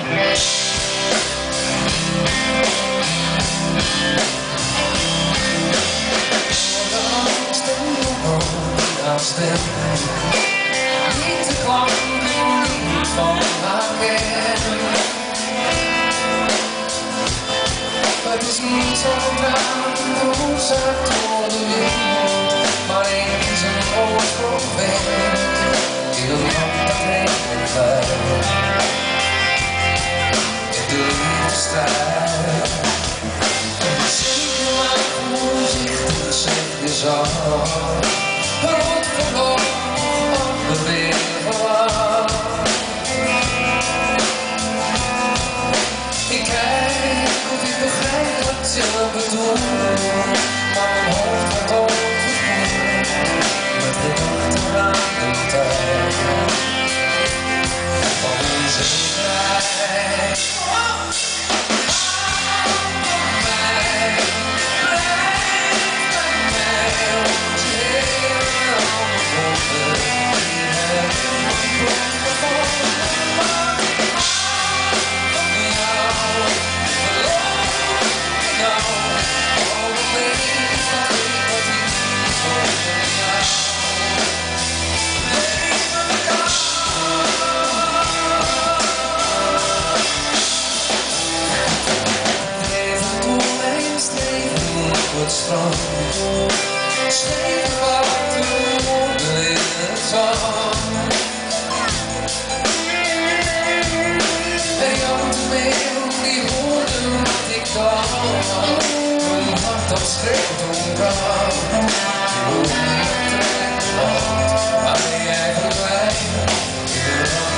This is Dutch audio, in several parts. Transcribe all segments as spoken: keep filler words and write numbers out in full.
Niet te klam en niet van maken. Het is niet zo gedaan, de oorzaak door de wind, maar eens een oorsprong die de land dat regent bij. In de liefdestrijd. Zeker maar voorzichtig zeg je zo. Rond verloren, we weer gewoon. Ik kijk of ik begrijp wat je bedoelt, maar mijn hoofd wordt overvoerd met gedachten aan de tijd van onze strijd. Het strand, schepen water onder in het zand. En Jan de Meel, die hoorde wat ik dacht. Mijn hart dat schreeuwt om brand. Je moet niet trekken, maar ben jij verdwijnen in de rand.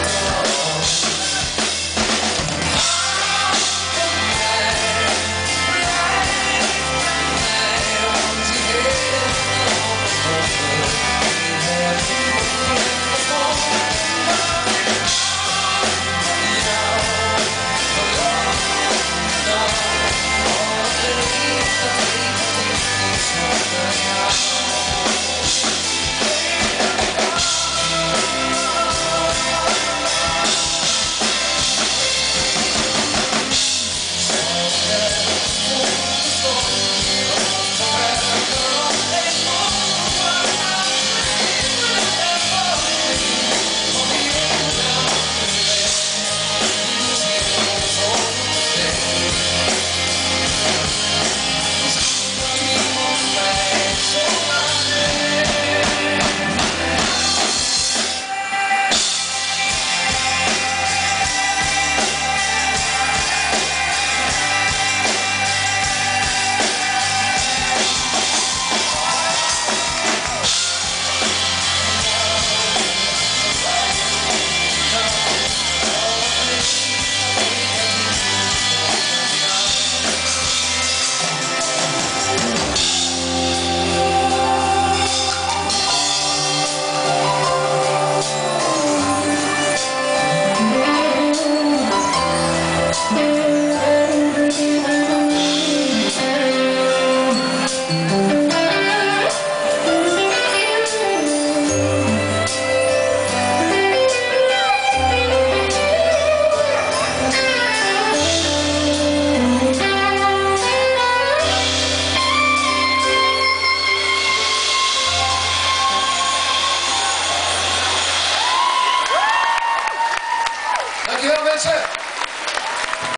Dankjewel mensen.